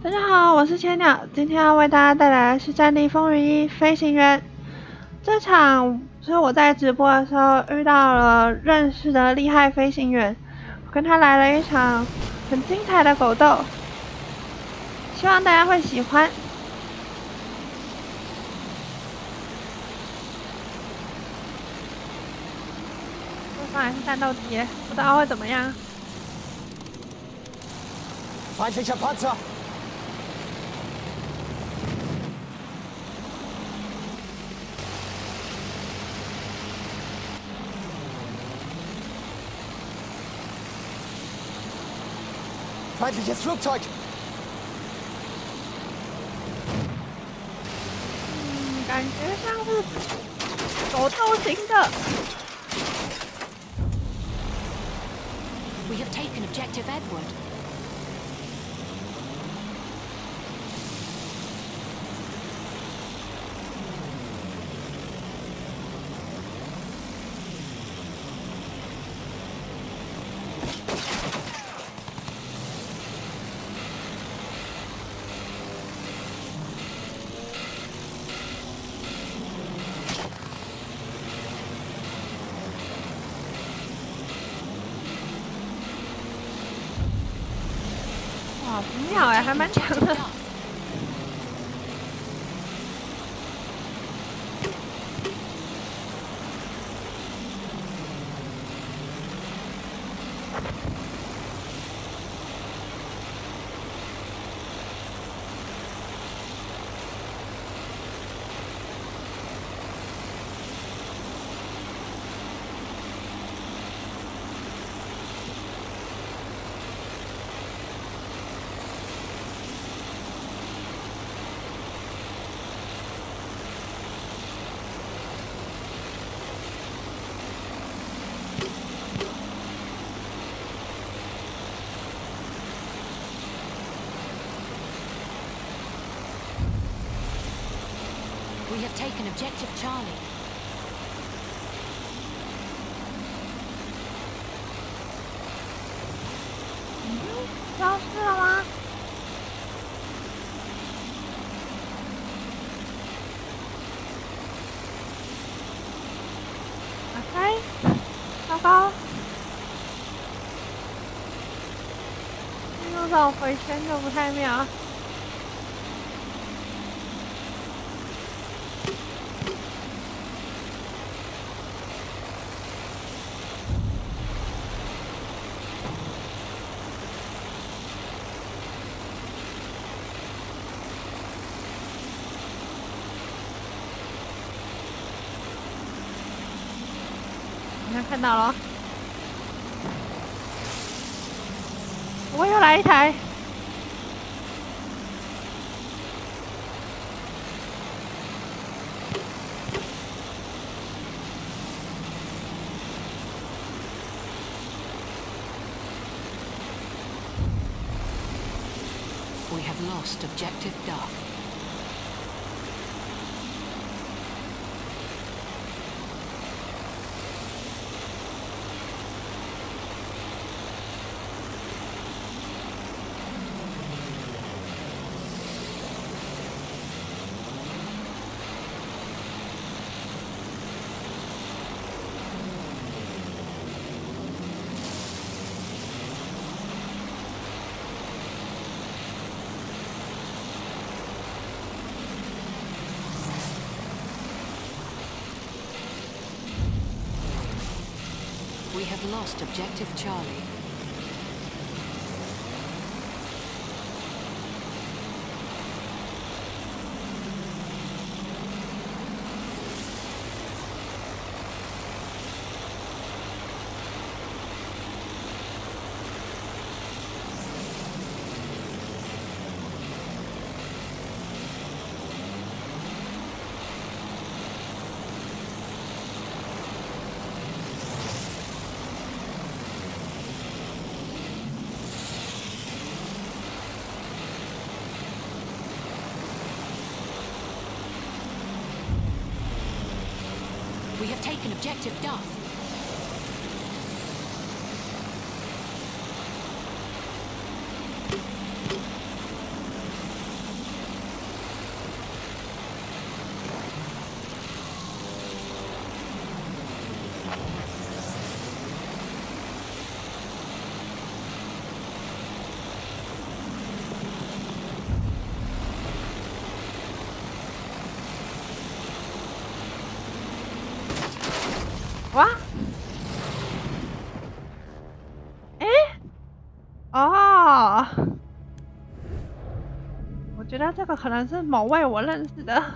大家好，我是千鸟，今天要为大家带来的是《战地风云1：飞行员》。这场是我在直播的时候遇到了认识的厉害飞行员，我跟他来了一场很精彩的狗斗，希望大家会喜欢。对方也是战斗机，不知道会怎么样。 Feindlicher Panzer! Feindliches Flugzeug! 感觉像是狗斗型的。 We have taken objective Edward. 哇，5秒哎，还蛮强的。 We have taken objective Charlie. 消失了吗？打开，糟糕！用这种回圈就不太妙。好像看到了，我又来一台。 We have lost objective Duff. We have lost objective Charlie. We have taken objective Duff. 哇，诶，哦，我觉得这个可能是某位我认识的。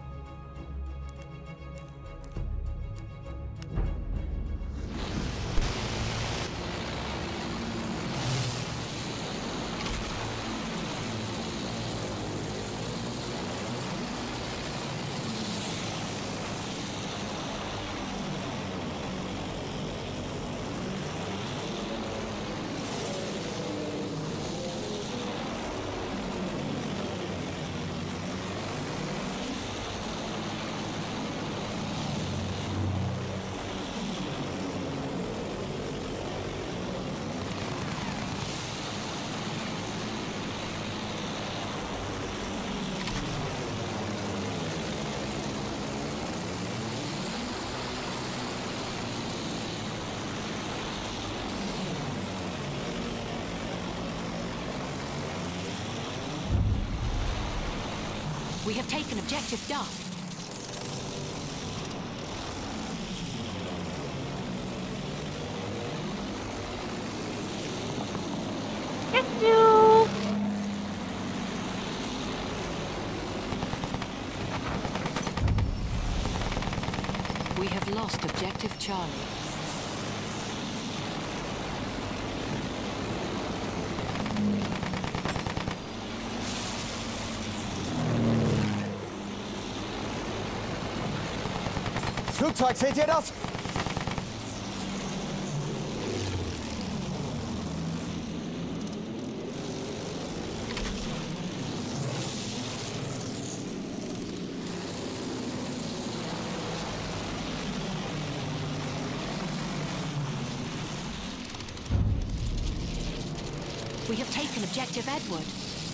We have taken objective Duff. Get you! We have lost objective Charlie. Flugzeug, seht ihr das? We have taken objective Edward.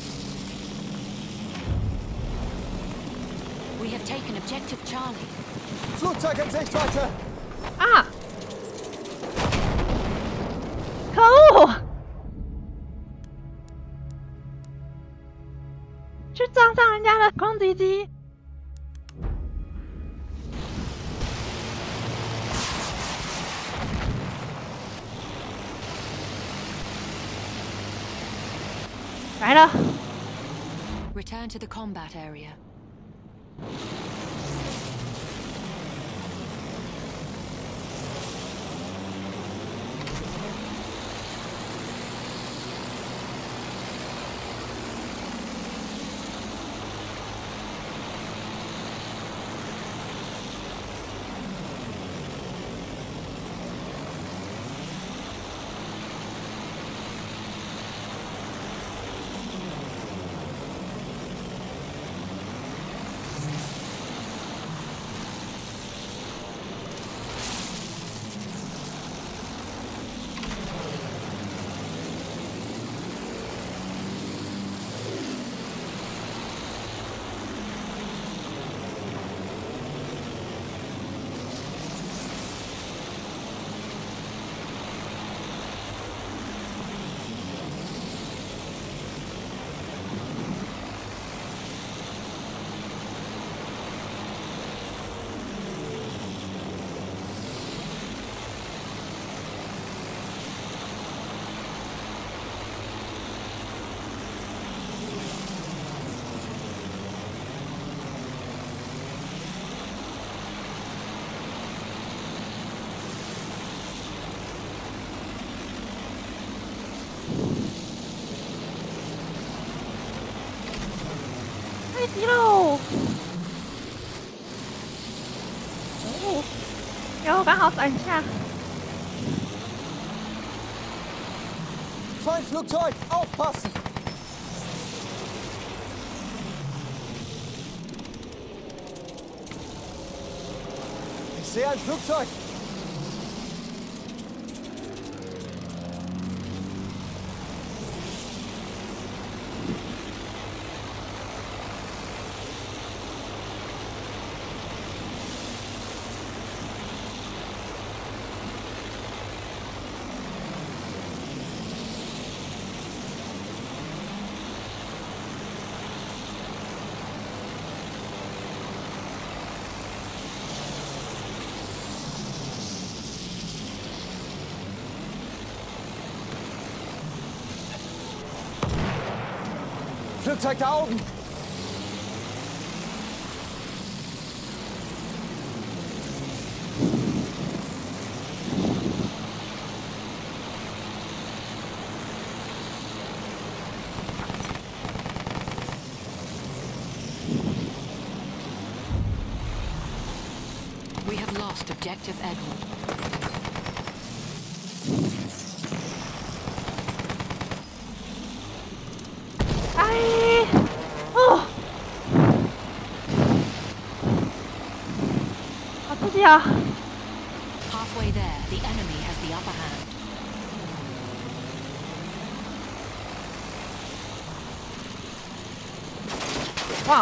We have taken objective Charlie. Flugzeug in Sichtweite! Ah! 可恶！去撞上人家的攻击机！来了！ Return to the combat area. 击喽！哦，然后刚好闪一下。 Feindflugzeug, aufpassen! Ich sehe ein Flugzeug! Flugzeug da oben! We have lost objective Edward. Ei! Oh! 好刺激啊！ Halfway there, the enemy has the upper hand. 哇！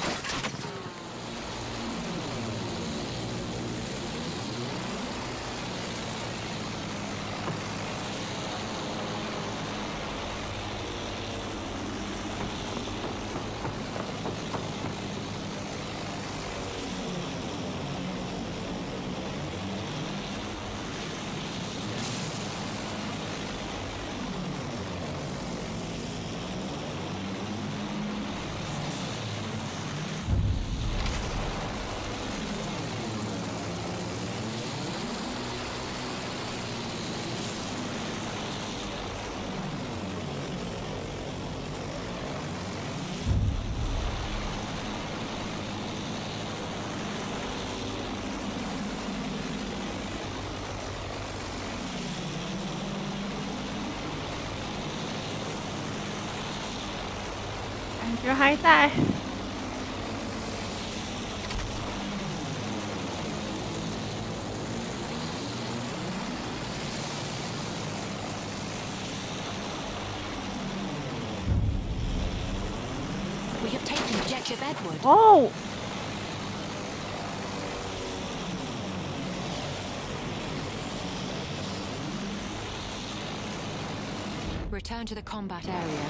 感觉还在。 We have taken objective Edward. 哦。 Return to the combat area.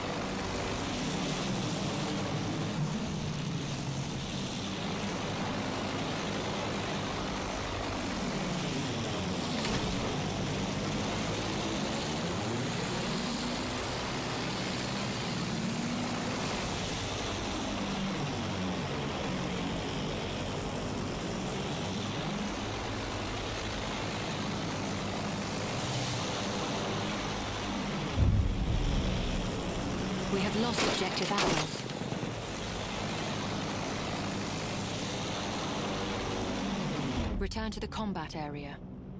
We have lost objective Atlas. Return to the combat area.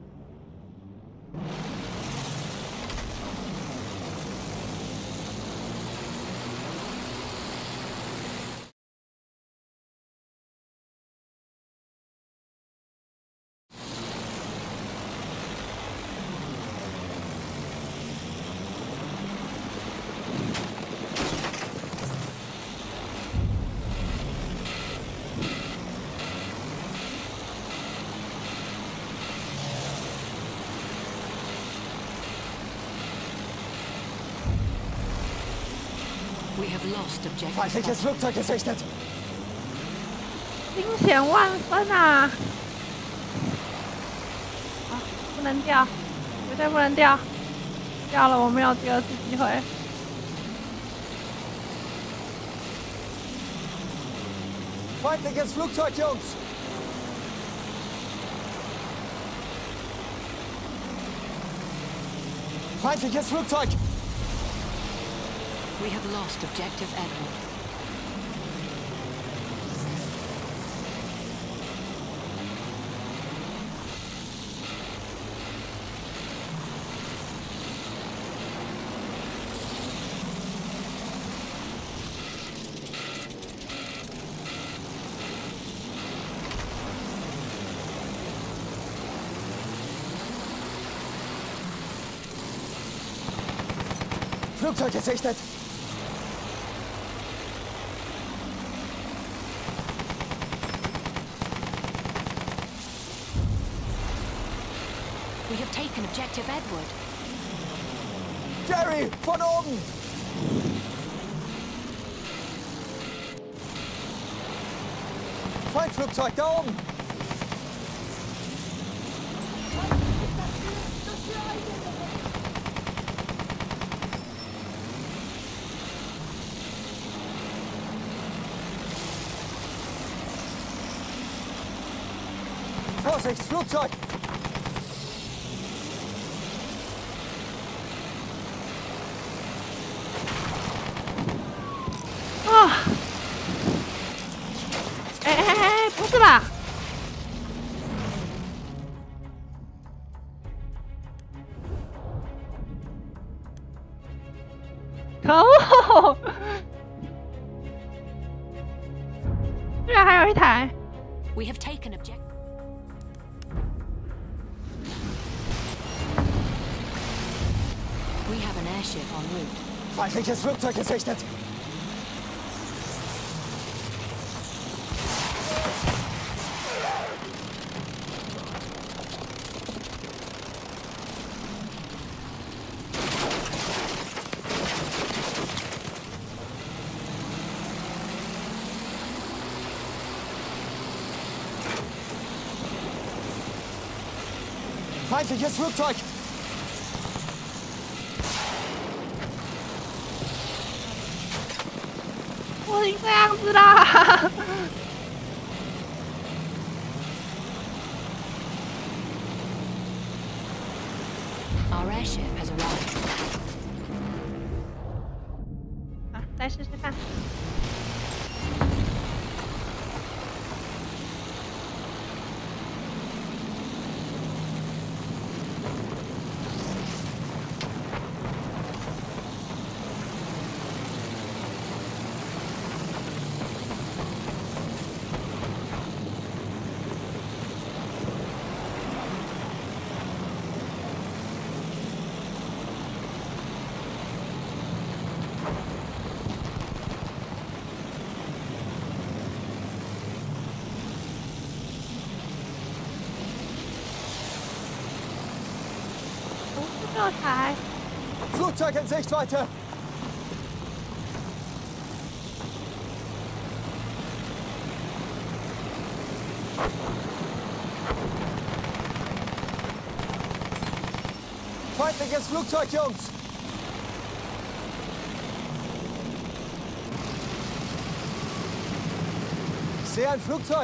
We have lost objective. Feindliches Flugzeug gesichtet! 惊险万分啊！啊，不能掉，绝对不能掉，掉了我没有第二次机会。 Feindliches Flugzeug, Jungs! Feindliches Flugzeug! We have lost objective Edward. Flugzeug gesichtet! We have taken objective Edward. Jerry, von oben! Feindflugzeug da oben! Vorsicht, Flugzeug! 啊！哎，不是吧？可恶！居然还有一台！ We have taken objective. We have an airship en route. Feindliches Flugzeug gesichtet! Feindliches Flugzeug! 我已经这样子啦！ Our airship has arrived. 啊，来试试看。这台 Flugzeug in Sichtweite! Feindliches Flugzeug, Jungs! Ich sehe ein Flugzeug!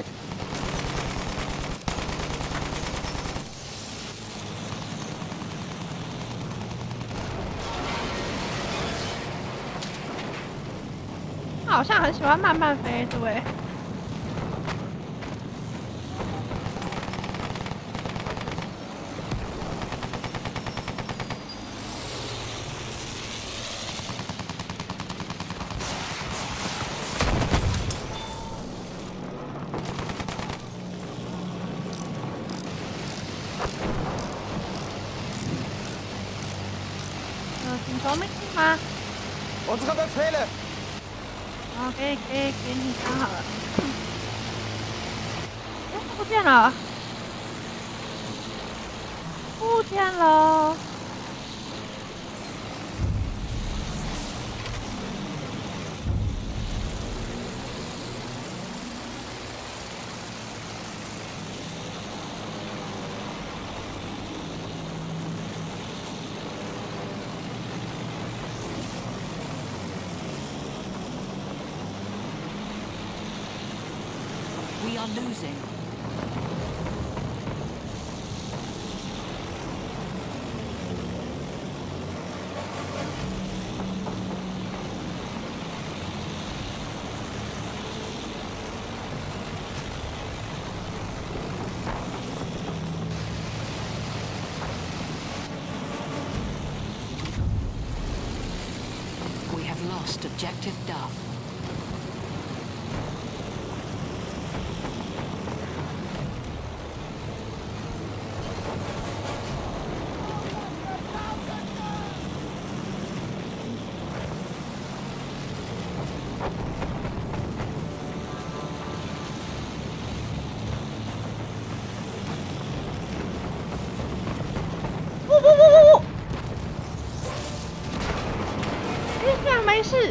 他好像很喜欢慢慢飞，对不对？请求命令吗？ Unsere Befehle! 好，给你看好了。哎，不见了，不见了。 We are losing. We have lost objective Duff. 不！哎，竟然没事。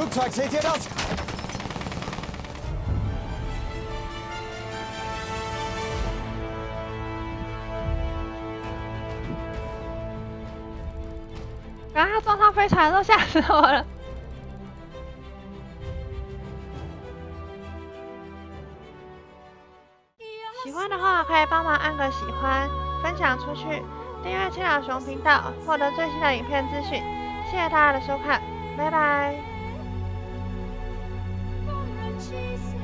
Flugzeug, seht ihr das? 刚刚他撞上飞船的时候吓死我了。喜欢的话可以帮忙按个喜欢，分享出去，订阅青鸟熊频道，获得最新的影片资讯。谢谢大家的收看，拜拜。